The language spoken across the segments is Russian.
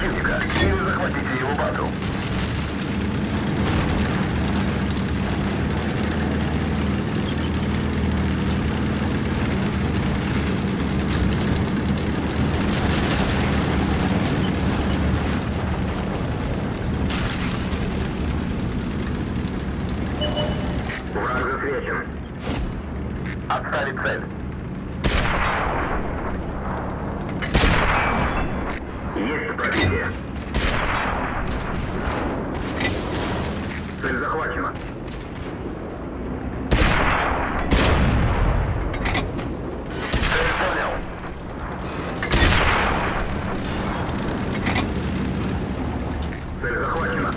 противника или захватите его базу. Враг засвечен. Отставить цель. Есть пробитие. Цель захвачена. Цель понял. Цель захвачена.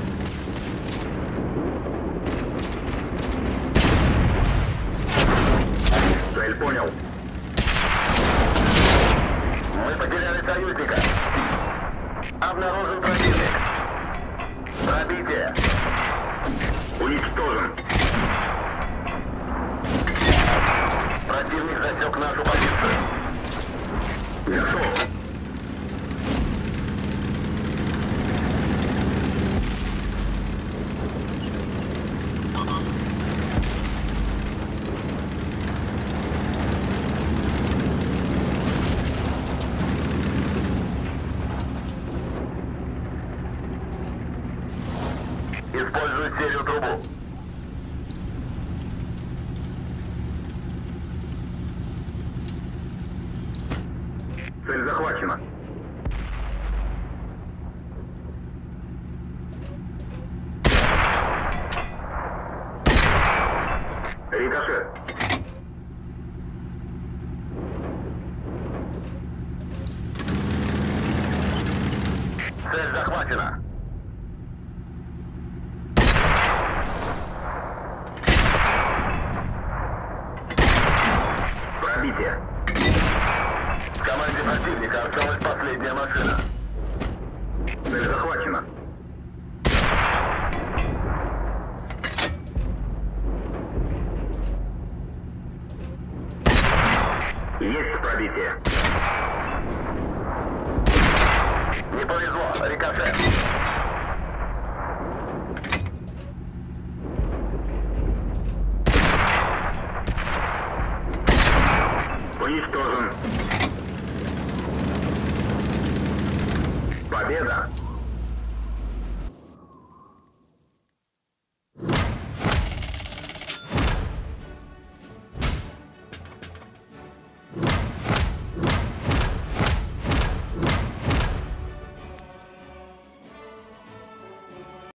Цель понял. Мы потеряли союзника. Обнаружен противник. Пробитие. Уничтожен. Противник засек нашу позицию. Готов. Используй серию трубу. Цель захвачена. Рикошет. Цель захвачена. Пробитие. В команде противника осталась последняя машина. Цель захвачена. Есть пробитие. Не повезло, рикошет. Уничтожен. Победа.